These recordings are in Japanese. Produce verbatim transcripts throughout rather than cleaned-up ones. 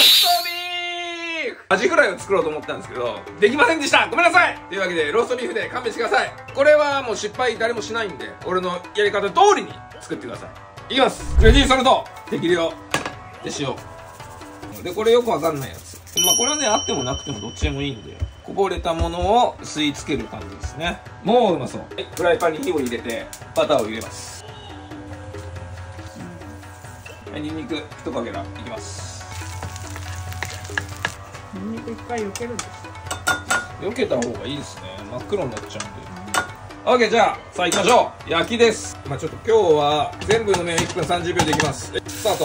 ストビーフアジフライを作ろうと思ったんですけど、できませんでした。ごめんなさい。というわけで、ローストビーフで勘弁してください。これはもう失敗誰もしないんで、俺のやり方通りに作ってください。いきます。レディーソルト適量で塩で、これよくわかんないやつ。まあこれはね、あってもなくてもどっちでもいいんで、こぼれたものを吸い付ける感じですね。もううまそう。はい、フライパンに火を入れてバターを入れます。はい、ニンニク一かけらいきます。 ニンニク一回避けるんです。 避けた方がいいですね。真っ黒になっちゃうんで。オッケー、じゃあさあ行きましょう。焼きです。まあちょっと今日は全部の麺いっぷんさんじゅうびょうでいきます。スタート。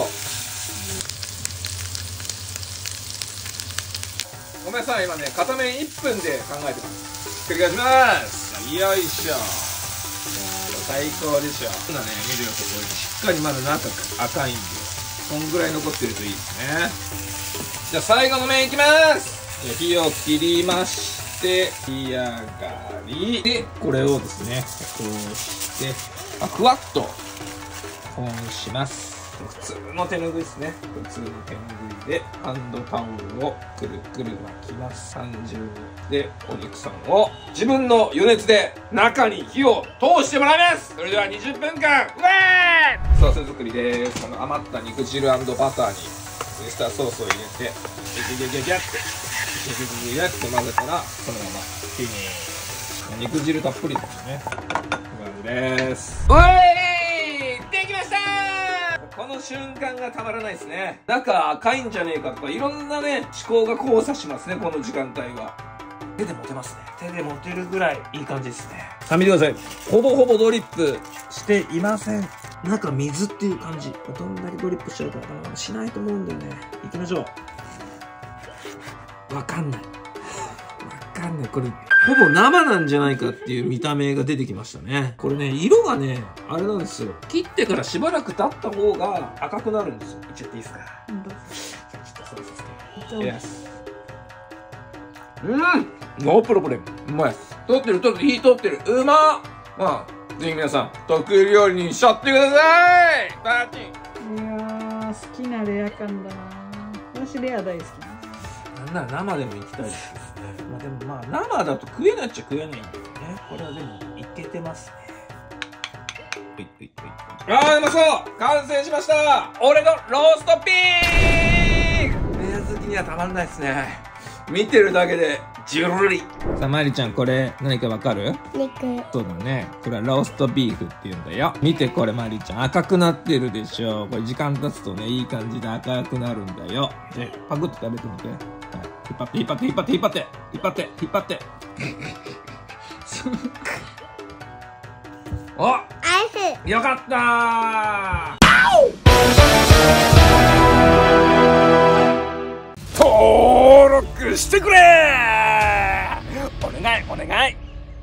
ごめんなさい、今ね片面いっぷんで考えてます。繰り返します。よいしょ。最高でしょ。今ね見るよとこれしっかりまだ中が赤いんで、こんぐらい残ってるといいですね。じゃあ最後の麺いきます。じゃあ火を切りまして仕上がりで、これをですねこうしてあふわっと保温します。普通の手ぬぐいですね。普通の手ぬぐいでハンドタオルをくるくる巻きます。さんじゅうどでお肉さんを自分の余熱で中に火を通してもらいます。それではにじゅっぷんかんウェーソース作りです。この余った肉汁&バターにウスターソースを入れてギャギャギャギャってギャギャギャって混ぜたら、そのままフィニッシュ。肉汁たっぷりですね。こんな感じです。うえーいできましたー。この瞬間がたまらないですね。中赤いんじゃねえかとかいろんなね思考が交差しますね。この時間帯は手で持てますね。手で持てるぐらいいい感じですね。さあ見てください。ほぼほぼドリップしていません。中水っていう感じ。どんだけドリップしちゃうかな、しないと思うんだよね。いきましょう。わかんないわかんない。これほぼ生なんじゃないかっていう見た目が出てきましたね。これね色がねあれなんですよ。切ってからしばらく経った方が赤くなるんですよ。いっちゃっていいですか。 うん、どうぞ。 ちょっとそうですね。うん、ノープロブレム。うまいです。通ってる通ってる、火通ってる。うまっ。まあぜひ皆さん得意料理にしちゃってください。パーチン。 いやー、好きなレア感だな。私レア大好きな。 なんなら生でも行きたいですね。まあでもまあ生だと食えないっちゃ食えないんだよね。これはでもいけてますね。ほいほいほいほい。あーうまそう。完成しました。俺のローストピーフ。レア好きにはたまんないですね。見てるだけでジュルリ。さあまりちゃん、これ何かわかる？ 肉。 そうだね。これはローストビーフって言うんだよ。見てこれまりちゃん、赤くなってるでしょ。これ時間経つとねいい感じで赤くなるんだよ。でパクッと食べてみて。はい、引っ張って引っ張って引っ張って引っ張って引っ張って引っ張ってお、 アイス。 よかったー。登録してくれー。